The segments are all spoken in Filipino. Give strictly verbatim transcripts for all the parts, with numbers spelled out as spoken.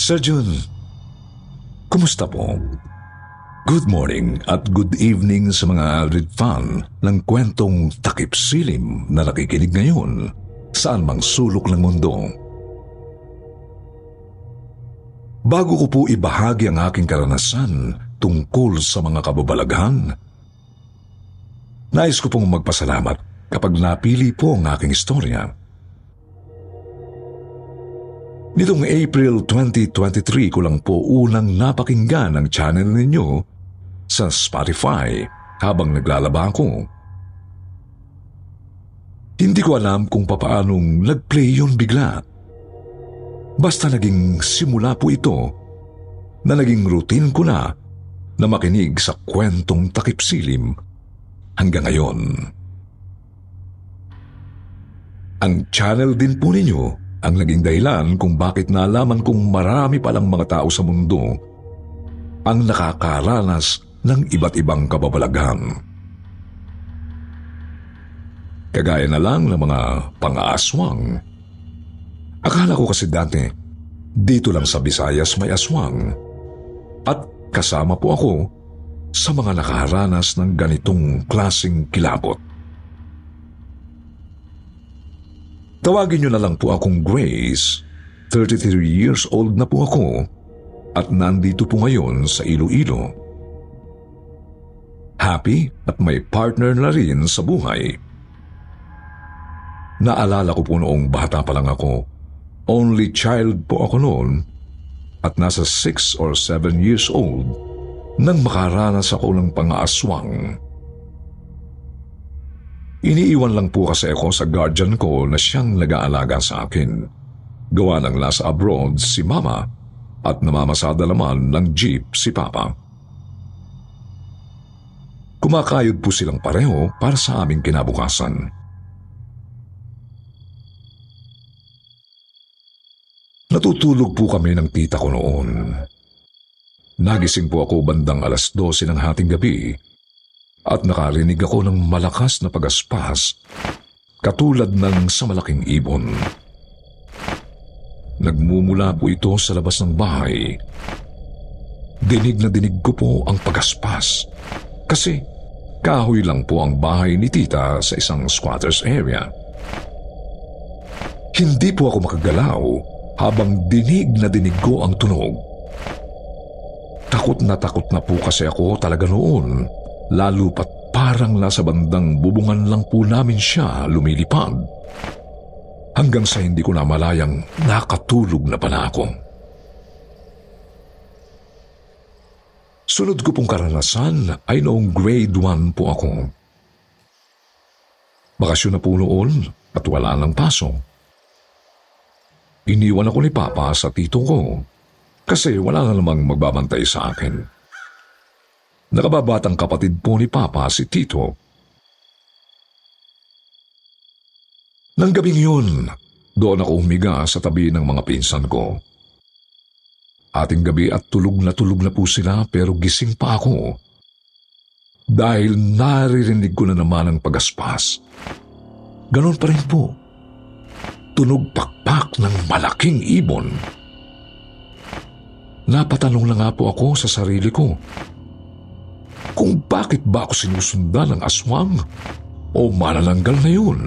Sir Jun, kumusta po? Good morning at good evening sa mga avid fan ng kwentong takip silim na nakikinig ngayon saan mang sulok ng mundo. Bago ko po ibahagi ang aking karanasan tungkol sa mga kababalaghan, nais ko pong magpasalamat kapag napili po ang aking istorya. Nitong April twenty twenty-three ko lang po unang napakinggan ang channel ninyo sa Spotify habang naglalaba ako. Hindi ko alam kung papaanong nag-play yun bigla. Basta naging simula po ito na naging routine ko na na makinig sa kwentong takip silim hanggang ngayon. Ang channel din po ninyo ang naging dahilan kung bakit nalaman kong marami palang mga tao sa mundo ang nakakaranas ng iba't ibang kababalaghan. Kagaya na lang ng mga pang-aaswang. Akala ko kasi dati, dito lang sa Visayas may aswang. At kasama po ako sa mga nakaranas ng ganitong klaseng kilabot. Tawagin niyo na lang po akong Grace, thirty-three years old na po ako at nandito po ngayon sa Iloilo. Happy at may partner na rin sa buhay. Naalala ko po noong bata pa lang ako, only child po ako noon at nasa six or seven years old nang makaranas ako ng pang-aaswang. Iniiwan lang po kasi ako sa guardian ko na siyang nag-aalaga sa akin. Gawa ng nasa abroad si Mama at namamasada naman ng jeep si Papa. Kumakayod po silang pareho para sa aming kinabukasan. Natutulog po kami ng tita ko noon. Nagising po ako bandang alas dose ng hating gabi at nakarinig ako ng malakas na pagaspas katulad ng sa malaking ibon. Nagmumula po ito sa labas ng bahay. Dinig na dinig ko po ang pagaspas kasi kahoy lang po ang bahay ni tita sa isang squatters area. Hindi po ako makagalaw habang dinig na dinig ko ang tunog. Takot na takot na po kasi ako talaga noon. Lalo pat parang nasa bandang bubungan lang po namin siya lumilipad. Hanggang sa hindi ko na malayang nakatulog na pala ako. Sunod ko pong karanasan ay noong grade one po ako. Bakasyon na po noon at wala nang pasok. Iniwan ako ni Papa sa tito ko kasi wala na namang magbabantay sa akin. Nakababatang kapatid po ni Papa si Tito. Nang gabing yun, doon ako humiga sa tabi ng mga pinsan ko. Ating gabi at tulog na tulog na po sila pero gising pa ako. Dahil naririnig ko na naman ang pagaspas. Ganon pa rin po. Tunog pakpak ng malaking ibon. Napatanong na nga po ako sa sarili ko kung bakit ba ako sinusundan ng aswang o manananggal na yun.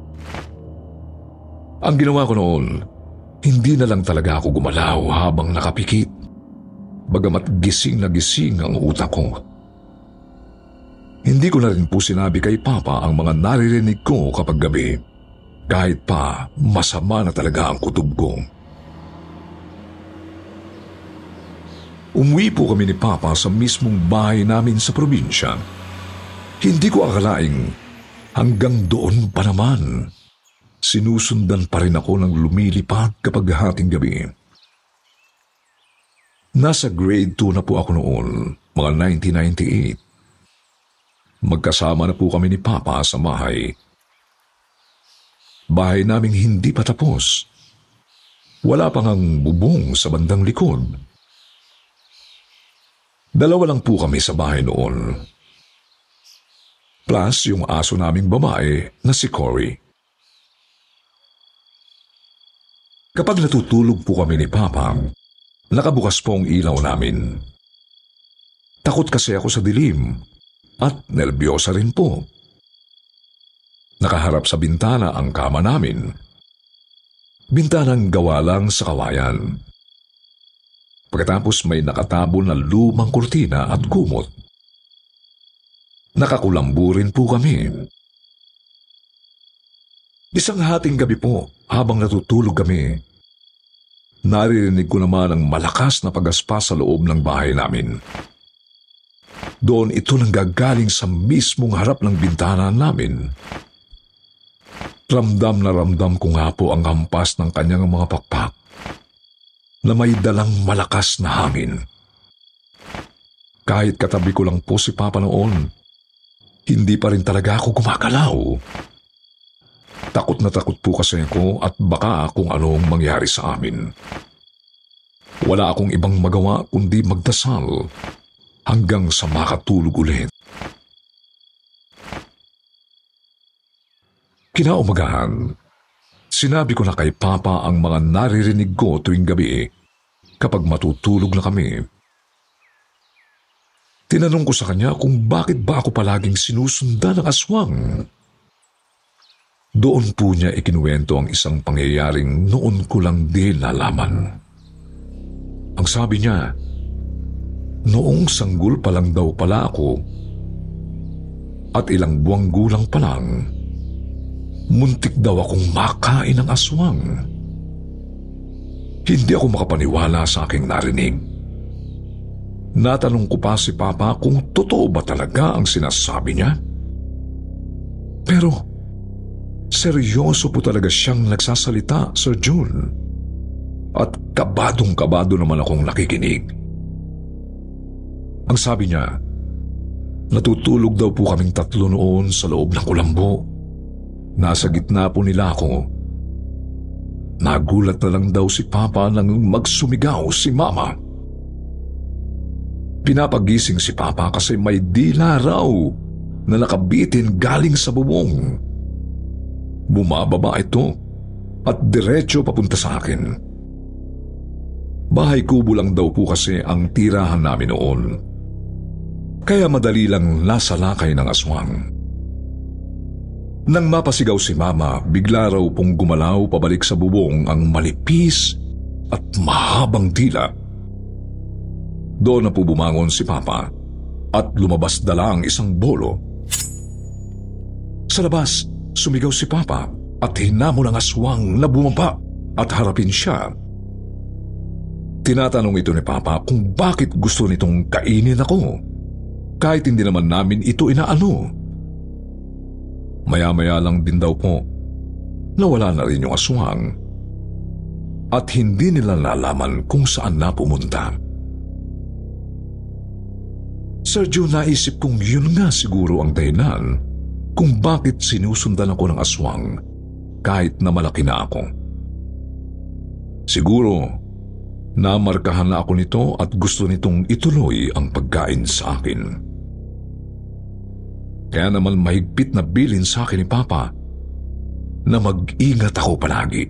Ang ginawa ko noon, hindi na lang talaga ako gumalaw habang nakapikit, bagamat gising na gising ang utak ko. Hindi ko na rin po sinabi kay Papa ang mga naririnig ko kapag gabi, kahit pa masama na talaga ang kutob ko. Umuwi po kami ni Papa sa mismong bahay namin sa probinsya. Hindi ko akalaing hanggang doon pa naman. Sinusundan pa rin ako ng lumilipad kapag hating gabi. Nasa grade two na po ako noon, mga nineteen ninety-eight. Magkasama na po kami ni Papa sa bahay. Bahay naming hindi pa tapos. Wala pang ang bubong sa bandang likod. Dalawa lang po kami sa bahay noon. Plus yung aso naming babae na si Cory. Kapag natutulog po kami ni Papa, Nakabukas po ang ilaw namin. Takot kasi ako sa dilim at nerbiyosa rin po. Nakaharap sa bintana ang kama namin. Bintanang gawa lang sa kawayan. Pagkatapos may nakatabo na lumang kurtina at kumot. Nakakulambo rin po kami. Isang hating gabi po, habang natutulog kami, naririnig ko naman ang malakas na pagaspas sa loob ng bahay namin. Doon ito nanggagaling sa mismong harap ng bintana namin. Ramdam na ramdam ko nga po ang hampas ng kanyang mga pakpak na may dalang malakas na hangin. Kahit katabi ko lang po si Papa noon, hindi pa rin talaga ako gumagalaw. Takot na takot po kasi ako at baka kung anong mangyari sa amin. Wala akong ibang magawa kundi magdasal hanggang sa makatulog ulit. Kinaumagahan, sinabi ko na kay Papa ang mga naririnig ko tuwing gabi kapag matutulog na kami. Tinanong ko sa kanya kung bakit ba ako palaging sinusundan ng aswang. Doon po niya ikinuwento ang isang pangyayaring noon ko lang din nalaman. Ang sabi niya, noong sanggol pa lang daw pala ako at ilang buwang gulang pa lang, muntik daw akong makain ng aswang. Hindi ako makapaniwala sa aking narinig. Natanong ko pa si Papa kung totoo ba talaga ang sinasabi niya. Pero seryoso po talaga siyang nagsasalita, Sir June. At kabadong-kabado naman akong nakikinig. Ang sabi niya, natutulog daw po kaming tatlo noon sa loob ng kulambo. Nasa gitna po nila ako. Nagulat na lang daw si Papa nang magsumigaw si Mama. Pinapagising si Papa kasi may dila raw na nakabitin galing sa bubong. Bumababa ito at diretso papunta sa akin. Bahay kubo lang daw po kasi ang tirahan namin noon. Kaya madali lang nasalakay ng aswang. Nang mapasigaw si Mama, bigla raw pong gumalaw pabalik sa bubong ang malipis at mahabang dila. Doon na po bumangon si Papa at lumabas dala ang isang bolo. Sa labas, sumigaw si Papa at hinamon ang aswang na bumaba at harapin siya. Tinatanong ito ni Papa kung bakit gusto nitong kainin ako, kahit hindi naman namin ito inaano. Maya-maya lang din daw po, nawala na rin yung aswang at hindi nila nalaman kung saan na pumunta. Sir Joe, naisip kong yun nga siguro ang dahilan kung bakit sinusundan ako ng aswang kahit na malaki na ako. Siguro, namarkahan na ako nito at gusto nitong ituloy ang pagkain sa akin. Kaya naman mahigpit na bilin sa akin ni Papa na mag-ingat ako palagi.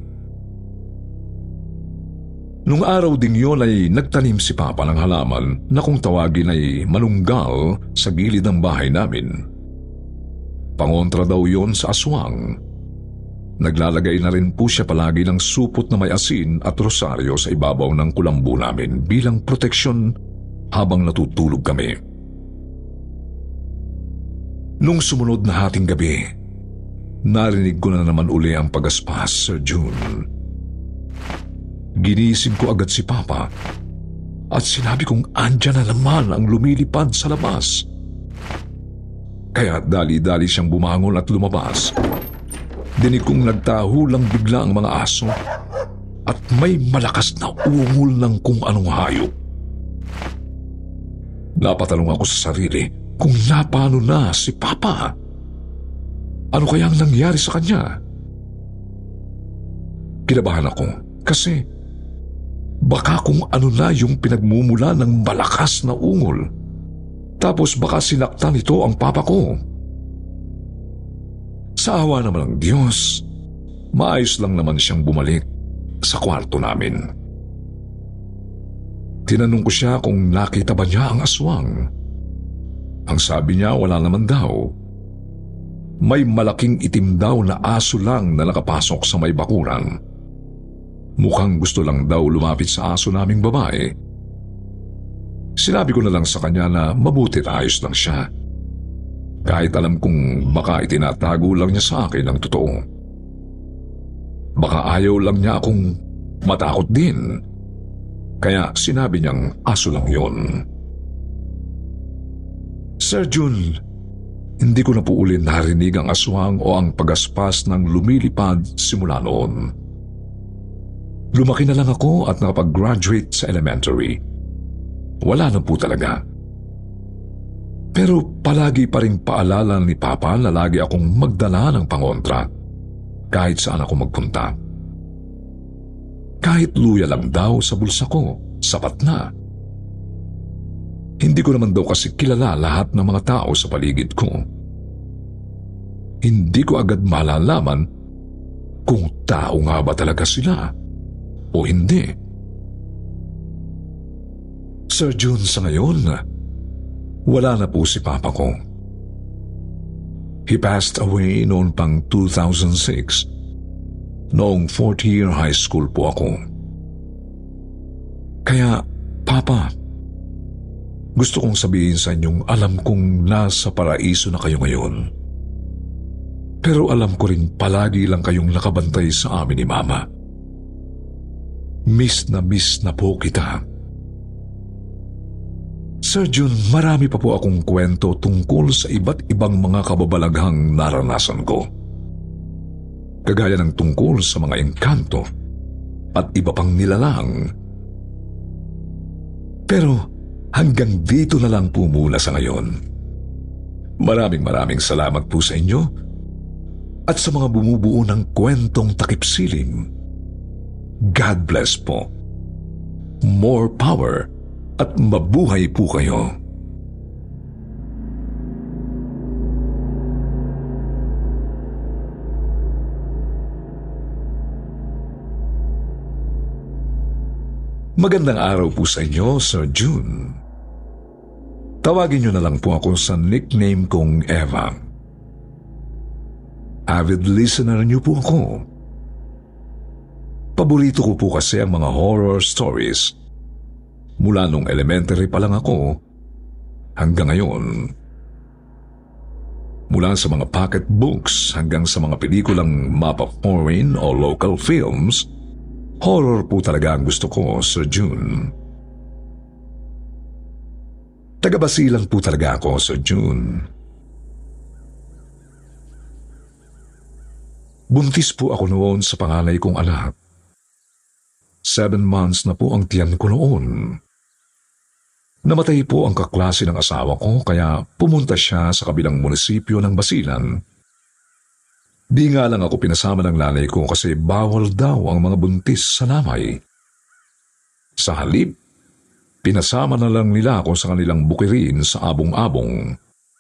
Nung araw ding yun ay nagtanim si Papa ng halaman na kung tawagin ay manunggal sa gilid ng bahay namin. Pangontra daw yon sa aswang. Naglalagay na rin po siya palagi ng supot na may asin at rosaryo sa ibabaw ng kulambo namin bilang proteksyon habang natutulog kami. Nung sumunod na hating gabi, narinig ko na naman uli ang pagaspas, Sir June. Ginising ko agad si Papa at sinabi kong andyan na naman ang lumilipad sa labas. Kaya dali-dali siyang bumangon at lumabas. Dinig kong nagtaho lang bigla ang mga aso at may malakas na ungol ng kung anong hayop. Napatanong ako sa sarili kung napano na si Papa. Ano kaya ang nangyari sa kanya? Kinabahan ako kasi baka kung ano na yung pinagmumula ng malakas na ungol. Tapos baka sinaktan ito ang Papa ko. Sa awa naman ng Diyos, maayos lang naman siyang bumalik sa kwarto namin. Tinanong ko siya kung nakita ba niya ang aswang. Ang sabi niya, wala naman daw. May malaking itim daw na aso lang na nakapasok sa may bakuran. Mukhang gusto lang daw lumapit sa aso naming babae. Sinabi ko na lang sa kanya na mabutit ayos lang siya. Kahit alam kong baka itinatago lang niya sa akin ang totoo. Baka ayaw lang niya akong matakot din. Kaya sinabi niyang aso lang yon. Sir Jun, hindi ko na po uli narinig ang aswang o ang pagaspas ng lumilipad simula noon. Lumaki na lang ako at nakapag-graduate sa elementary. Wala na po talaga. Pero palagi pa rin paalala ni Papa na lagi akong magdala ng pangontra kahit saan ako magpunta. Kahit luya lang daw sa bulsa ko, sapat na. Hindi ko naman daw kasi kilala lahat ng mga tao sa paligid ko. Hindi ko agad malalaman kung tao nga ba talaga sila o hindi. Sir Jun, sa ngayon, wala na po si Papa ko. He passed away noon pang two thousand six. Noong fourth year high school po ako. Kaya, Papa, gusto kong sabihin sa inyong alam kong nasa paraiso na kayo ngayon. Pero alam ko rin palagi lang kayong nakabantay sa amin ni Mama. Miss na miss na po kita. Sir Jun, marami pa po akong kwento tungkol sa iba't ibang mga kababalaghang naranasan ko. Kagaya ng tungkol sa mga engkanto at iba pang nilalang. Pero hanggang dito na lang po muna sa ngayon. Maraming maraming salamat po sa inyo at sa mga bumubuo ng kwentong takipsiling. God bless po. More power at mabuhay po kayo. Magandang araw po sa inyo, Sir Jun. Tawagin niyo na lang po ako sa nickname kong Eva. Avid listener niyo po ako. Paborito ko po kasi ang mga horror stories. Mula nung elementary pa lang ako hanggang ngayon. Mula sa mga pocket books hanggang sa mga pelikulang mapa foreign o local films, horror po talaga ang gusto ko, Sir Jun. Tagabasilan po talaga ako, Sir Jun. Buntis po ako noon sa panganay kong anak. Seven months na po ang tiyan ko noon. Namatay po ang kaklase ng asawa ko kaya pumunta siya sa kabilang munisipyo ng Basilan. Di nga lang ako pinasama ng nanay ko kasi bawal daw ang mga buntis sa lamay. Sa halip, pinasama na lang nila ako sa kanilang bukirin sa abong-abong.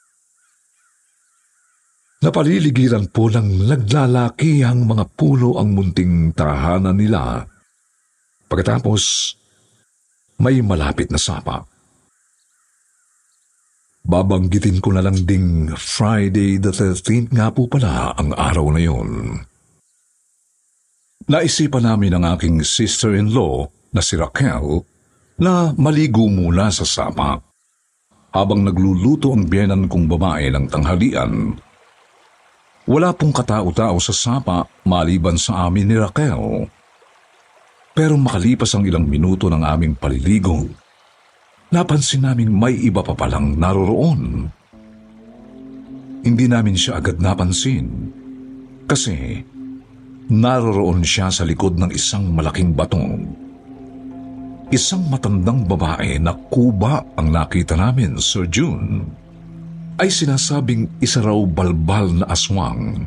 Napaliligiran po ng naglalaki ang mga puno ang munting tahanan nila. Pagkatapos, may malapit na sapa. Babanggitin ko na lang ding Friday the thirteenth nga po pala ang araw na yun. Naisipan namin ng aking sister-in-law na si Raquel na maligo muna sa sapa habang nagluluto ang biyenan kong babae ng tanghalian. Wala pong katao-tao sa sapa maliban sa amin ni Raquel. Pero makalipas ang ilang minuto ng aming paliligo, napansin naming may iba pa palang naroroon. Hindi namin siya agad napansin kasi naroroon siya sa likod ng isang malaking batong. Isang matandang babae na kuba ang nakita namin, Sir Jun, ay sinasabing isa raw balbal na aswang.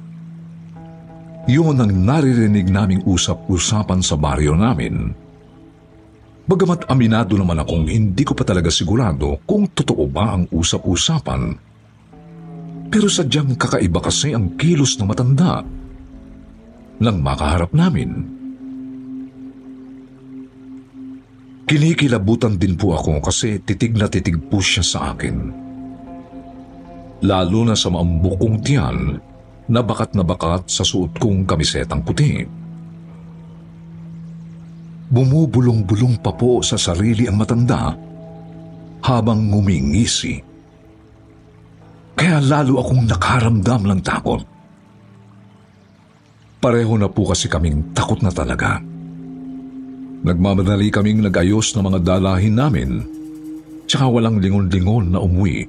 Yun ang naririnig naming usap-usapan sa baryo namin. Bagamat aminado naman akong hindi ko pa talaga sigurado kung totoo ba ang usap-usapan. Pero sadyang kakaiba kasi ang kilos ng matanda nang makaharap namin. Kinikilabutan din po ako kasi titig na titig po siya sa akin. Lalo na sa maambok kong tiyan na bakat na bakat sa suot kong kamisetang puti. Bumubulong-bulong pa po sa sarili ang matanda habang ngumingisi. Kaya lalo akong nakaramdam ng takot. Pareho na po kasi kaming takot na talaga. Nagmamadali kaming nag-ayos ng mga dalahin namin, tsaka walang lingon-lingon na umuwi.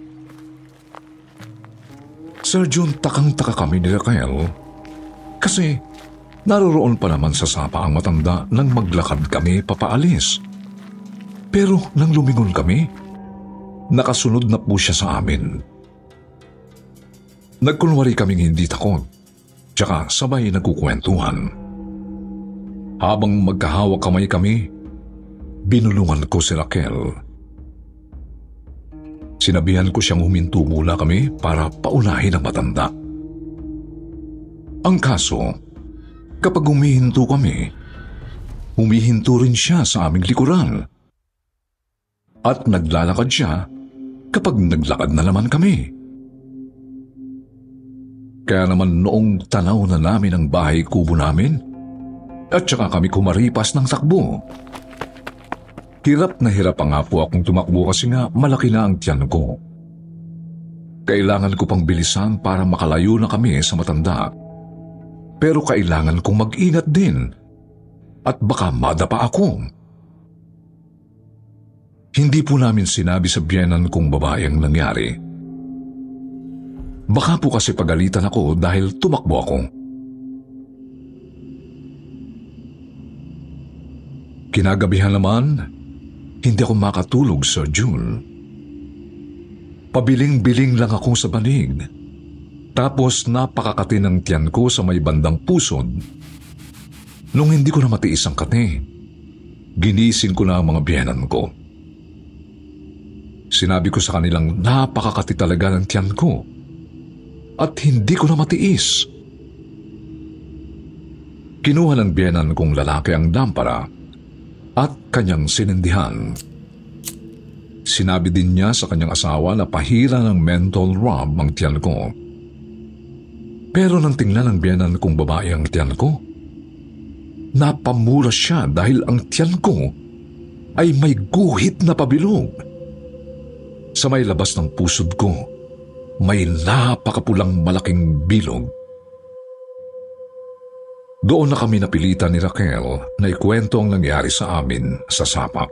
Sir Jun, takang-taka kami ni Raquel kasi naroroon pa naman sa sapa ang matanda nang maglakad kami papaalis. Pero nang lumingon kami, nakasunod na po siya sa amin. Nagkunwari kaming hindi takot, tsaka sabay nagkukwentuhan. Habang magkahawak kamay kami, binulungan ko si Raquel. Sinabihan ko siyang huminto mula kami para paunahin ang matanda. Ang kaso, kapag humihinto kami, humihinto rin siya sa aming likuran. At naglalakad siya kapag naglakad na naman kami. Kaya naman noong tanaw na namin ang bahay kubo namin, at saka kami kumaripas ng takbo. Hirap na hirap pa nga po akong tumakbo kasi nga malaki na ang tiyan ko. Kailangan ko pang bilisan para makalayo na kami sa matanda. Pero kailangan kong mag-ingat din at baka madapa ako. Hindi po namin sinabi sa biyenan kong babae ang nangyari. Baka po kasi pagalitan ako dahil tumakbo ako. Kinagabihan naman, hindi ako makatulog, Sir June. Pabiling-biling lang ako sa banig. Tapos napakakati ng tiyan ko sa may bandang pusod. Nung hindi ko na matiis ang kati, ginising ko na ang mga biyenan ko. Sinabi ko sa kanilang napakakati talaga ng tiyan ko at hindi ko na matiis. Kinuha ng biyenan kong lalaki ang dampara at kanyang sinindihan. Sinabi din niya sa kanyang asawa na pahira ng menthol rub ang tiyan ko. Pero nang tingnan ng biyenan kong babae ang tiyan ko, napamura siya dahil ang tiyan ko ay may guhit na pabilog. Sa may labas ng pusod ko, may napakapulang malaking bilog. Doon na kami napilitan ni Raquel na ikwento ang nangyari sa amin sa sapa.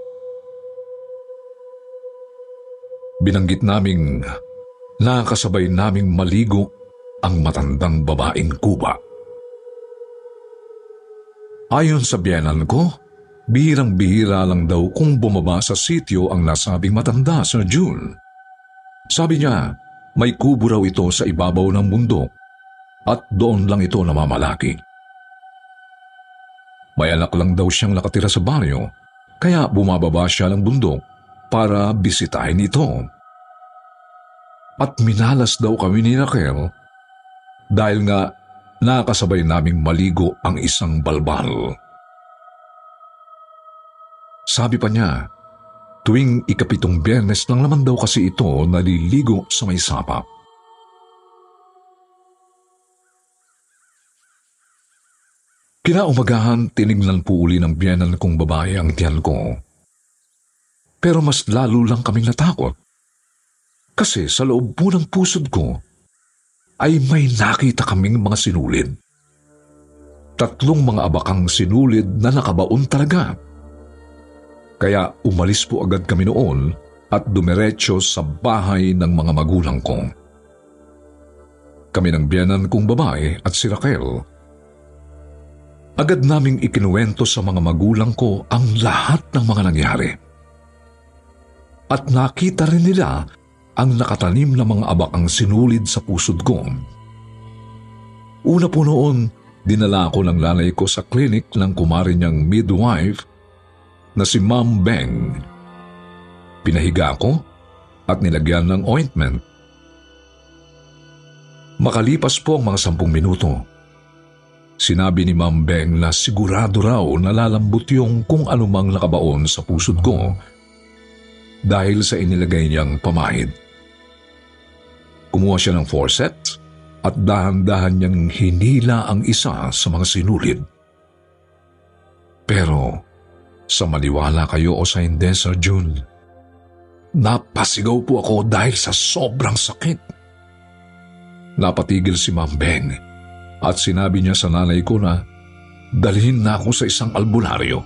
Binanggit naming nakasabay naming maligo ang matandang babaeng kuba. Ayon sa biyenan ko, bihirang-bihira lang daw kung bumaba sa sityo ang nasabing matanda, Sir June. Sabi niya, may kubo raw ito sa ibabaw ng bundok at doon lang ito namamalaki. May anak lang daw siyang nakatira sa baryo, kaya bumababa siya ng bundok para bisitahin ito. At minalas daw kami ni Raquel dahil nga nakasabay naming maligo ang isang balbal. Sabi pa niya, tuwing ikapitong Biyernes lang naman daw kasi ito naliligo sa may sapa. Kinaumagahan, tinignan po uli ng biyenan kong babae ang tiyan ko. Pero mas lalo lang kaming natakot. Kasi sa loob po ng pusod ko, ay may nakita kaming mga sinulid. Tatlong mga abakang sinulid na nakabaon talaga. Kaya umalis po agad kami noon at dumiretso sa bahay ng mga magulang ko. Kami ng biyenan kong babae at si Raquel. Agad naming ikinuwento sa mga magulang ko ang lahat ng mga nangyari. At nakita rin nila ang nakatanim na mga abakang sinulid sa pusod ko. Una po noon, dinala ako ng nanay ko sa klinik ng kumari niyang midwife na si Ma'am Beng. Pinahiga ko at nilagyan ng ointment. Makalipas po ang mga sampung minuto, Sinabi ni Ma'am Beng na sigurado raw nalalambot yung kung anumang nakabaon sa pusod ko dahil sa inilagay niyang pamahid. Kumuha siya ng forceps at dahan-dahan niyang hinila ang isa sa mga sinulid. Pero sa maniwala kayo o sa hindi, Sir Jun, napasigaw po ako dahil sa sobrang sakit. Napatigil si Ma'am Beng at sinabi niya sa nanay ko na dalhin na ako sa isang albularyo.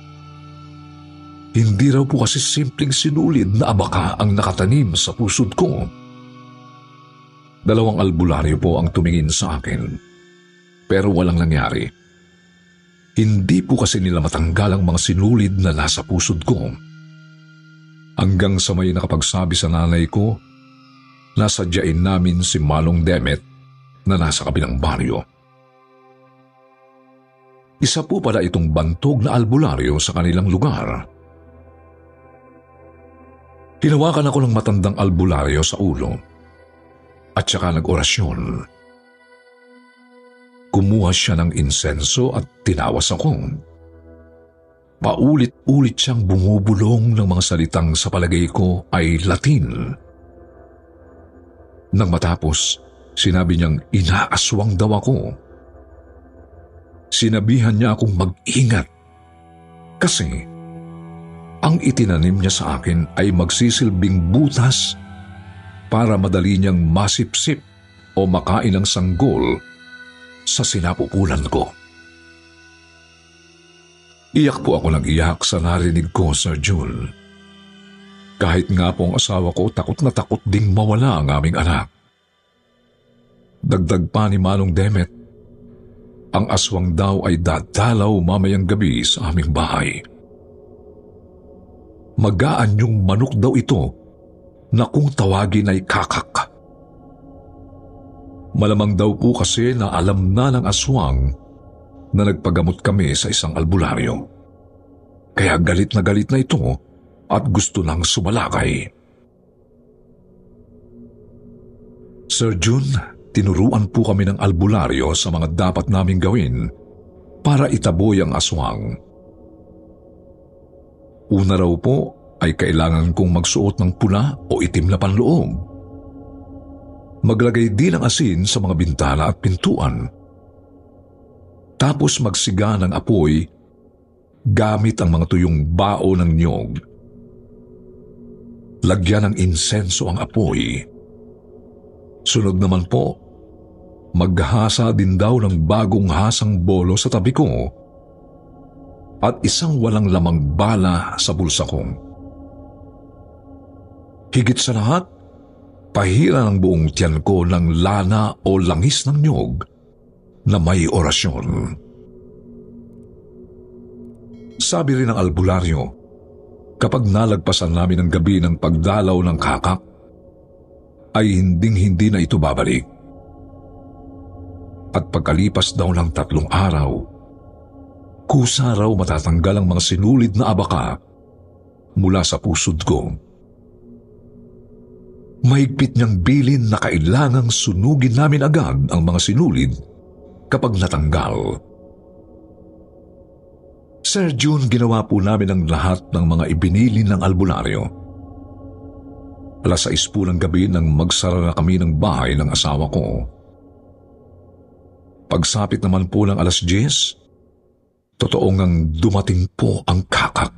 Hindi raw po kasi simpleng sinulid na abaka ang nakatanim sa pusod ko. Dalawang albularyo po ang tumingin sa akin, pero walang nangyari. Hindi po kasi nila matanggal ang mga sinulid na nasa pusod ko. Hanggang sa may nakapagsabi sa nanay ko na sadyain namin si Manong Demet na nasa kabilang baryo. Isa po pala itong bantog na albularyo sa kanilang lugar. Hinawakan ako ng matandang albularyo sa ulo at saka nag-orasyon. Kumuha siya ng insenso at tinawas ako. Paulit-ulit siyang bumubulong ng mga salitang sa palagay ko ay Latin. Nang matapos, sinabi niyang inaaswang daw ako. Sinabihan niya akong mag-ingat kasi ang itinanim niya sa akin ay magsisilbing butas para madali niyang masipsip o makain ng sanggol sa sinapupulan ko. Iyak po ako ng iyak sa narinig ko, Sir Jun. Kahit nga po ang asawa ko, takot na takot ding mawala ang aming anak. Dagdag pa ni Manong Demet, ang aswang daw ay dadalaw mamayang gabi sa aming bahay. Magaan yung manok daw ito na kung tawagin ay kakak. Malamang daw po kasi na alam na ng aswang na nagpagamot kami sa isang albularyo. Kaya galit na galit na ito at gusto nang sumalakay. Sir Jun, tinuruan po kami ng albularyo sa mga dapat naming gawin para itaboy ang aswang. Una raw po ay kailangan kong magsuot ng pula o itim na panloob. Maglagay din ng asin sa mga bintana at pintuan. Tapos magsiga ng apoy gamit ang mga tuyong bao ng niyog. Lagyan ng insenso ang apoy. Sunod naman po, maghasa din daw ng bagong hasang bolo sa tabi ko at isang walang lamang bala sa bulsa ko. Higit sa lahat, pahira ng buong tiyan ko ng lana o langis ng niyog na may orasyon. Sabi rin ng albularyo, kapag nalagpasan namin ang gabi ng pagdalaw ng kakak, ay hinding-hindi na ito babalik. At pagkalipas daw ng tatlong araw, kusa raw matatanggal ang mga sinulid na abaka mula sa pusod ko. Mahigpit niyang bilin na kailangang sunugin namin agad ang mga sinulid kapag natanggal. Sir Jun, ginawa po namin ang lahat ng mga ibinilin ng albularyo. Alas sais po ng gabi nang magsara na kami ng bahay ng asawa ko. Pagsapit naman po ng alas diyes, totoo ngang dumating po ang kakak.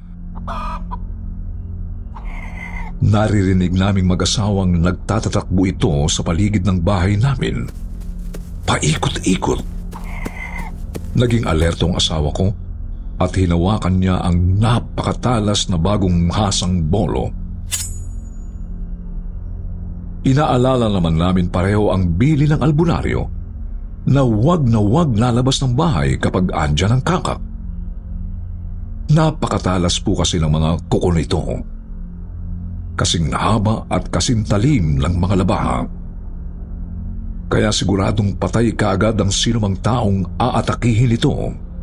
Naririnig naming mag-asawang nagtatatakbo ito sa paligid ng bahay namin. Paikot-ikot. Naging alerto ang asawa ko at hinawakan niya ang napakatalas na bagong hasang bolo. Inaalala naman namin pareho ang bili ng albularyo na wag na wag lalabas ng bahay kapag andyan ang kakak. Napakatalas po kasi ng mga kuko nito. Kasing haba at kasing talim ng mga labaha. Kaya siguradong patay kaagad ang sinumang taong aatakihin ito.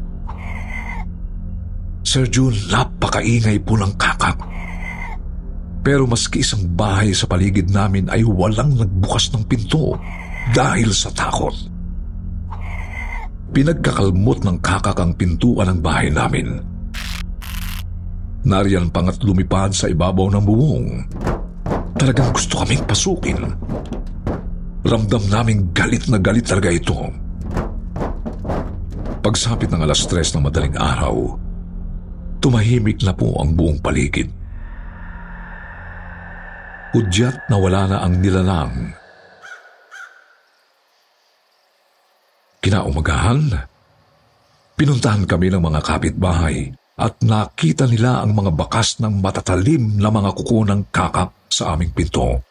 Sir Jun, napakaingay po ng kakak. Pero maski isang bahay sa paligid namin ay walang nagbukas ng pinto dahil sa takot. pinagkakalmot ng kakakang pintuan ng bahay namin. Nariyan pangat lumipad sa ibabaw ng bubong. Talagang gusto kaming pasukin. Ramdam naming galit na galit talaga ito. Pagsapit ng alas tres ng madaling araw, tumahimik na po ang buong paligid. Hudyat na wala na ang nilalang. Kinaumagahan, pinuntahan kami ng mga kapitbahay at nakita nila ang mga bakas ng matatalim na mga kuko ng kakak sa aming pinto.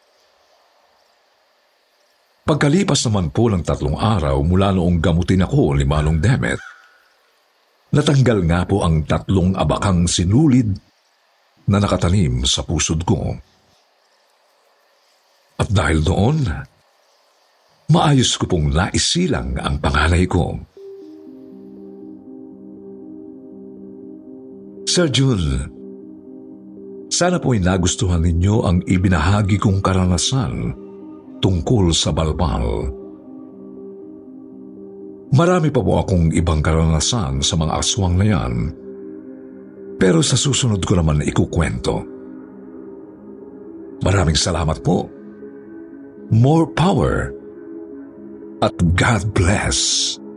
Pagkalipas naman po ng tatlong araw mula noong gamutin ako ni Manong Demet, natanggal nga po ang tatlong abakang sinulid na nakatanim sa pusod ko. At dahil doon, maayos ko pong naisilang ang panganay ko. Sir Jun, sana po'y nagustuhan ninyo ang ibinahagi kong karanasan tungkol sa balbal. Marami pa po akong ibang karanasan sa mga aswang na yan, pero sa susunod ko naman ikukwento. Maraming salamat po. More power at God bless.